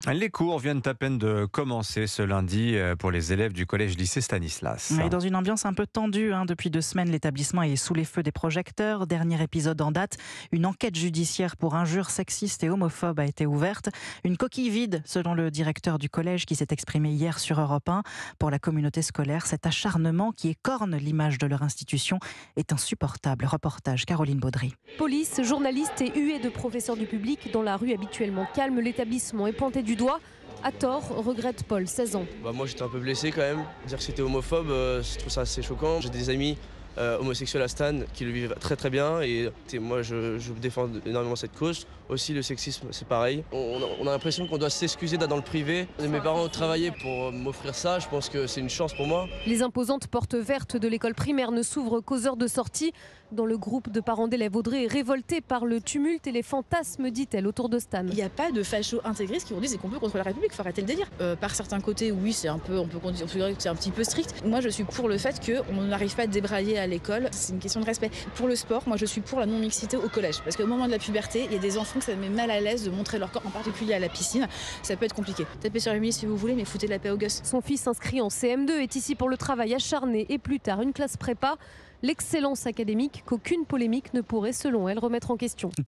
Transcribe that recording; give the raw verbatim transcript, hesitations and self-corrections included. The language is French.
Les cours viennent à peine de commencer ce lundi pour les élèves du collège-lycée Stanislas. Et dans une ambiance un peu tendue, hein, depuis deux semaines, l'établissement est sous les feux des projecteurs. Dernier épisode en date, une enquête judiciaire pour injures sexistes et homophobes a été ouverte. Une coquille vide, selon le directeur du collège qui s'est exprimé hier sur Europe un. Pour la communauté scolaire, cet acharnement qui écorne l'image de leur institution est insupportable. Reportage Caroline Baudry. Police, journalistes et huées de professeurs du public dans la rue habituellement calme, l'établissement est pointé du doigt. À tort, regrette Paul, seize ans. Bah moi j'étais un peu blessé quand même. Dire que c'était homophobe, euh, je trouve ça assez choquant. J'ai des amis euh, homosexuels à Stan qui le vivent très très bien et, et moi je, je défends énormément cette cause. Aussi le sexisme c'est pareil. On, on a l'impression qu'on doit s'excuser d'être dans le privé. Mes parents ont travaillé pour m'offrir ça, je pense que c'est une chance pour moi. Les imposantes portes vertes de l'école primaire ne s'ouvrent qu'aux heures de sortie. Dans le groupe de parents d'élèves, Audrey est révoltée par le tumulte et les fantasmes, dit-elle, autour de Stan. Il n'y a pas de fachos intégristes qui vont dire c'est complot contre la République, il faut arrêter le délire. Euh, par certains côtés, oui, c'est un peu, on peut considérer que c'est un petit peu strict. Moi, je suis pour le fait qu'on n'arrive pas à débrailler à l'école. C'est une question de respect. Pour le sport, moi, je suis pour la non-mixité au collège. Parce qu'au moment de la puberté, il y a des enfants que ça met mal à l'aise de montrer leur corps, en particulier à la piscine. Ça peut être compliqué. Tapez sur les ministres si vous voulez, mais foutez de la paix aux gosses. Son fils inscrit en C M deux est ici pour le travail acharné et plus tard une classe prépa. L'excellence académique qu'aucune polémique ne pourrait, selon elle, remettre en question.